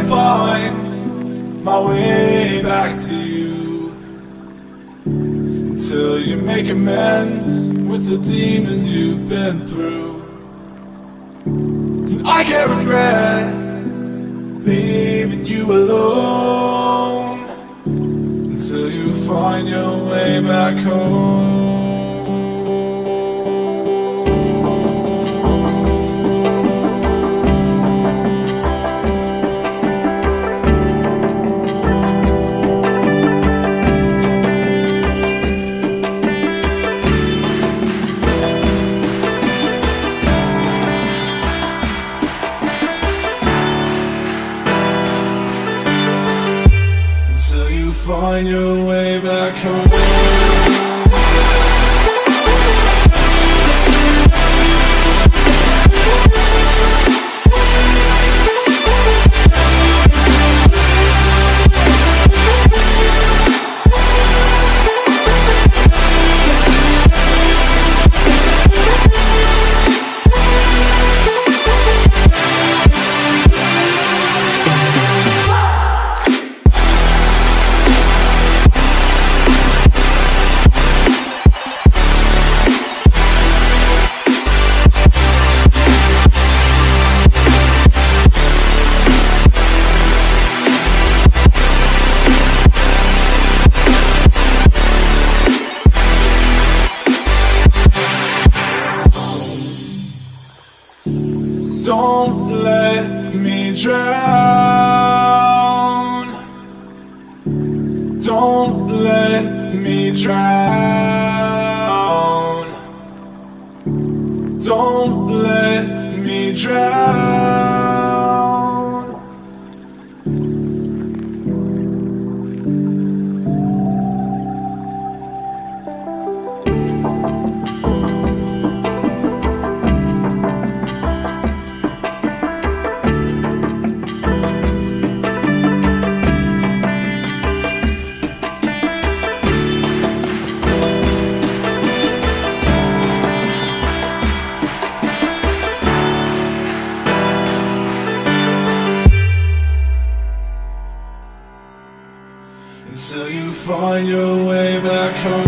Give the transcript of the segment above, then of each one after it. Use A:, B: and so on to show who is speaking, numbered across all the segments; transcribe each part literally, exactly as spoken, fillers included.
A: find my way back to you, until you make amends with the demons you've been through. And I can't regret leaving you alone, until you find your way back home. Find your way back home. Don't let me drown. Don't let me drown. Don't let me drown. Until you find your way back home.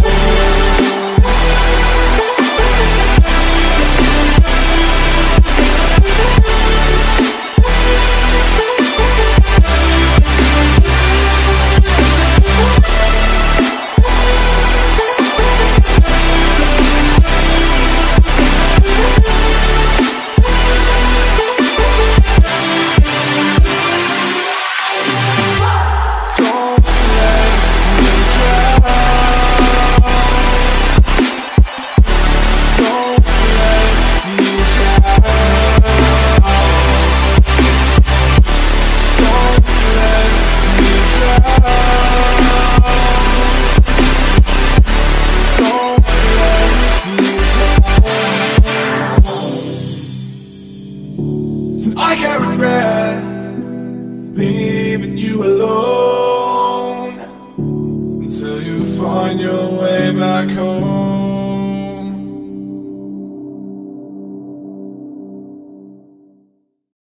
A: I can't regret leaving you alone, until you find your way back home.